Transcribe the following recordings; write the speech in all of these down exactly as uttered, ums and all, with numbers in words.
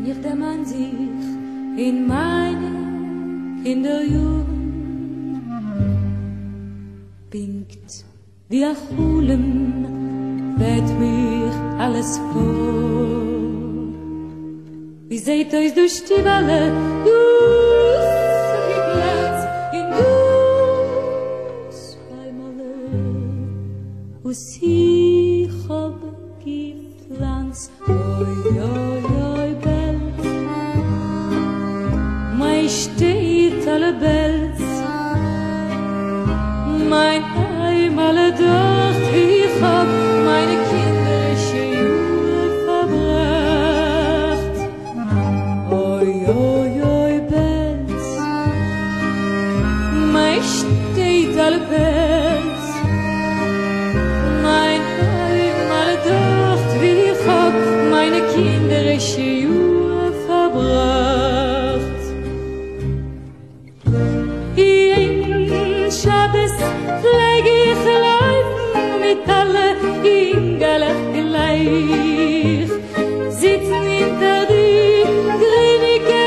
mich der Mann sich in meine Kinderjugend winkt wie ein Hulem, weht mich alles vor. Wie seht euch durch die Welle, durch die Platz, in dus Heimale, wo sich hab gepflanzt. Oi, oi, oi, Belz, mein steht alle Belz, mein Heim alle dort, ich hab meine kinderische Jugend verbracht. Oi, oi, oi, Belz, mein steht alle Belz, mein Heim alle dort, ich hab meine kinderische Jugend verbracht. In Schabes pfleg ich laufen mit alle Ingele gleich, sitzen hinter die grünige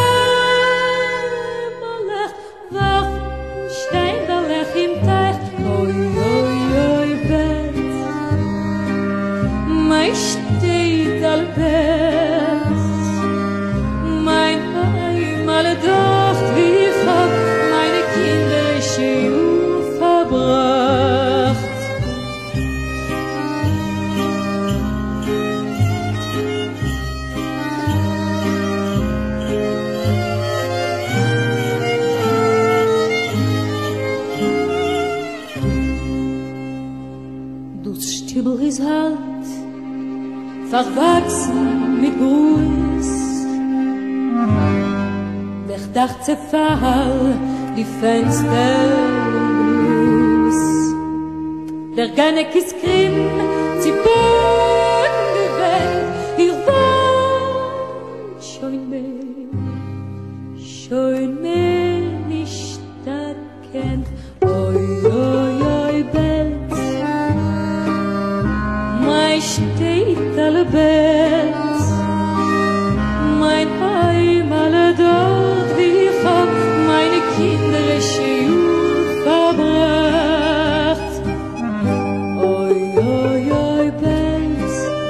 Bäume, wachen Steinberlech im Teich. Oi, oi, oi, Belz, mein steht all Belz, mein Heim alle dort, wie ich hab meine kinderische Jugend verbracht. Das Stübel ist halt verwachsen mit Gruß. Der Dach zerfall, die Fenster grüß. Der Ganek ist grimm, sie bohren die Welt. Ihr wollt schon mehr, schon mehr nicht erkennt. Oi, oi, oi, Belz, mein steht alle Belz, mein Heim alle dort, wie ich hab meine kinderische Jugend verbracht. Oi, oi, oi, Belz,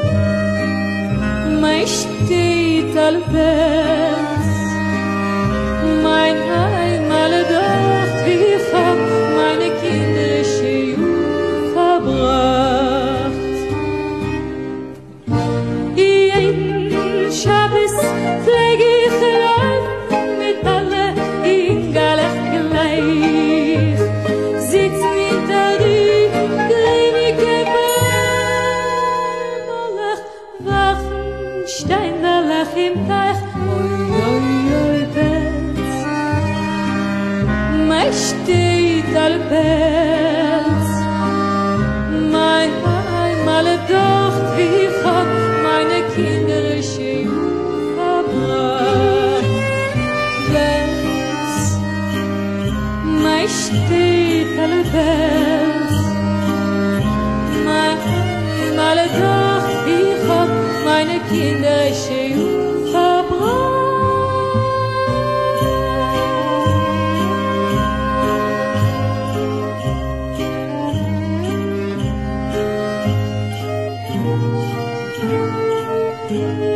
mein steht alle Belz, mein Heim alle dort, wie ich hab meine kinderische Jugend verbracht. Schabes pfleg ich laufen mit alle Ingalech gleich, sitzen hinter die grünige Bäume, wachen Steinberlech im Teich. Oi, oi, oi, Belz, mein steht all Belz, mein Heim alle dort, wie ich hab meine kinderische Jugend verbracht. Belz, mein steht alle Belz, mein Heim alle dort, wie ich hab meine kinderische Jugend verbracht. Thank you.